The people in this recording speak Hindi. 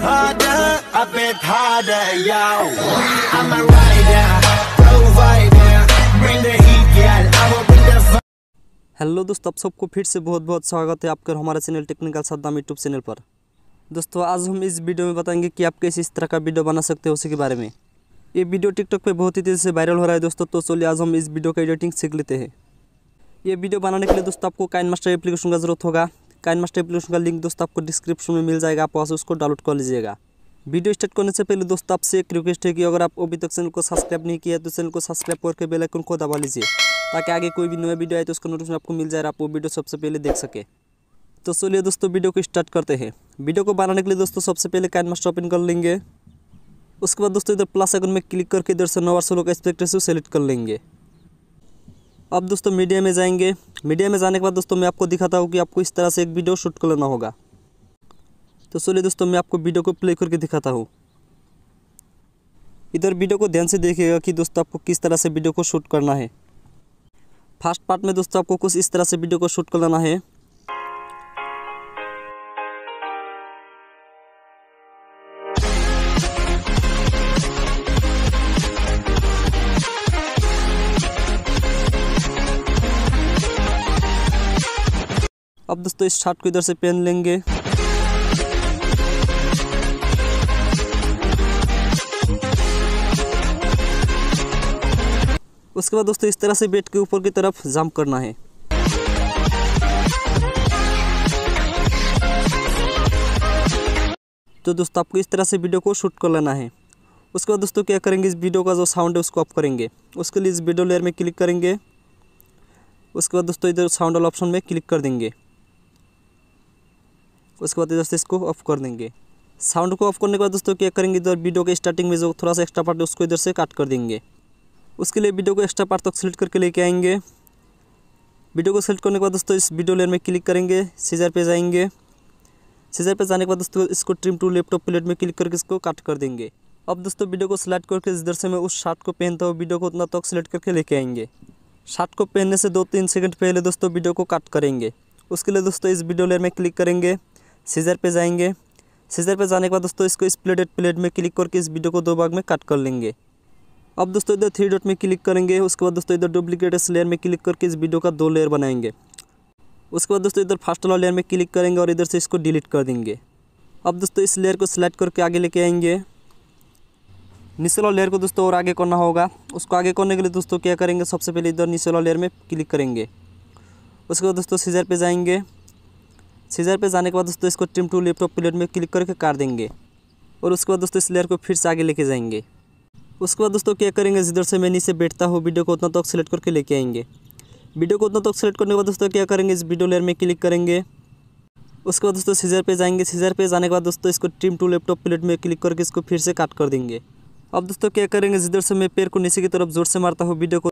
harder, a bit harder, yo. I'm a rider, provider, bring the heat, girl, I will bring the fire. Hello दोस्तों, आप सबको फिर से बहुत बहुत स्वागत है आपका हमारे channel technical Saddam YouTube channel पर। दोस्तों आज हम इस वीडियो में बताएंगे कि आप कैसे इस तरह का वीडियो बना सकते हो उसी के बारे में। ये वीडियो टिकटॉक पे बहुत ही तेज़ी से वायरल हो रहा है दोस्तों, तो चलिए आज हम इस वीडियो का एडिटिंग सीख लेते हैं। ये वीडियो बनाने के लिए दोस्तों आपको काइनमास्टर एप्लीकेशन का जरूरत होगा। काइनमास्टर एप्लीकेशन का लिंक दोस्तों आपको डिस्क्रिप्शन में मिल जाएगा, आप वहाँ से उसको डाउनलोड कर लीजिएगा। वीडियो स्टार्ट करने से पहले दोस्तों आपसे एक रिक्वेस्ट है कि अगर आप अभी तक चैनल को सब्सक्राइब नहीं किया तो चैनल को सब्सक्राइब करके बेल आइकन को दबा लीजिए, ताकि आगे कोई भी नया वीडियो आए तो उसका नोटिफिकेशन आपको मिल जाए, आप वो वीडियो सबसे पहले देख सके। तो चलिए दोस्तों वीडियो को स्टार्ट करते हैं। वीडियो को बनाने के लिए दोस्तों सबसे पहले काइनमास्टर ओपन कर लेंगे। उसके बाद दोस्तों इधर प्लस आइकन में क्लिक करके इधर से 9/16 का एस्पेक्ट रेशियो सेलेक्ट कर लेंगे। अब दोस्तों मीडिया में जाएंगे। मीडिया में जाने के बाद दोस्तों मैं आपको दिखाता हूँ कि आपको इस तरह से एक वीडियो शूट कर लेना होगा। तो चलिए दोस्तों मैं आपको वीडियो को प्ले करके दिखाता हूँ। इधर वीडियो को ध्यान से देखिएगा कि दोस्तों आपको किस तरह से वीडियो को शूट करना है। फर्स्ट पार्ट में दोस्तों आपको कुछ इस तरह से वीडियो को शूट कर लेना है। अब दोस्तों इस शॉट को इधर से पेन लेंगे। उसके बाद दोस्तों इस तरह से बेड के ऊपर की तरफ जंप करना है। तो दोस्तों आपको इस तरह से वीडियो को शूट कर लेना है। उसके बाद दोस्तों क्या करेंगे, इस वीडियो का जो साउंड है उसको ऑफ करेंगे। उसके लिए इस वीडियो लेयर में क्लिक करेंगे। उसके बाद दोस्तों इधर साउंड वाला ऑप्शन में क्लिक कर देंगे। उसके बाद इधर से इसको ऑफ कर देंगे। साउंड को ऑफ करने के बाद दोस्तों क्या करेंगे, इधर वीडियो के स्टार्टिंग में जो थोड़ा सा एक्स्ट्रा पार्ट है उसको इधर से काट कर देंगे। उसके लिए वीडियो को एक्स्ट्रा पार्ट तक सेलेक्ट करके लेके आएंगे। वीडियो को सेलेक्ट करने के बाद दोस्तों इस वीडियो लेयर में क्लिक करेंगे, सीजर पे जाएंगे। सीजर पे जाने के बाद दोस्तों इसको ट्रिम टू लैपटॉप प्लेट में क्लिक करके इसको काट कर देंगे। अब दोस्तों वीडियो को सिलेक्ट करके इधर से मैं उस शॉट को पहनता हूँ वीडियो को उतना तक सेलेक्ट करके लेके आएंगे। शॉट को पहनने से 2-3 सेकंड पहले दोस्तों वीडियो को काट करेंगे। उसके लिए दोस्तों इस वीडियो लेयर में क्लिक करेंगे, सीजर पे जाएंगे। सीजर पे जाने के बाद दोस्तों इसको स्प्लिटेड प्लेट में क्लिक करके इस वीडियो को 2 भाग में कट कर लेंगे। अब दोस्तों इधर 3 डॉट में क्लिक करेंगे। उसके बाद दोस्तों इधर डुप्लीकेट लेयर में क्लिक करके इस वीडियो का 2 लेयर बनाएंगे। उसके बाद दोस्तों इधर फर्स्ट वाला लेयर में क्लिक करेंगे और इधर से इसको डिलीट कर देंगे। अब दोस्तों इस लेयर को सिलेक्ट करके आगे लेके आएंगे। नीचे वाला लेयर को दोस्तों और आगे करना होगा। उसको आगे करने के लिए दोस्तों क्या करेंगे, सबसे पहले इधर नीचे वाला लेयर में क्लिक करेंगे। उसके बाद दोस्तों सीजर पे जाएंगे। सीजर पे जाने के बाद दोस्तों इसको ट्रिम टू लैपटॉप प्लेट में क्लिक करके काट देंगे। और उसके बाद दोस्तों इस लेयर को फिर से आगे लेके जाएंगे। उसके बाद दोस्तों क्या करेंगे, जिधर से मैं नीचे बैठता हूँ वीडियो को उतना तक सेलेक्ट करके लेके आएंगे। वीडियो को उतना तक सेलेक्ट करने के बाद दोस्तों क्या करेंगे, इस वीडियो लेयर में क्लिक करेंगे। उसके बाद दोस्तों सीजर पे जाएंगे। सीजर पे जाने के बाद दोस्तों इसको ट्रिम टू लैपटॉप प्लेट में क्लिक करके इसको फिर से काट कर देंगे। अब दोस्तों क्या करेंगे, जिधर से मैं पैर को नीचे की तरफ जोर से मारता हूँ वीडियो को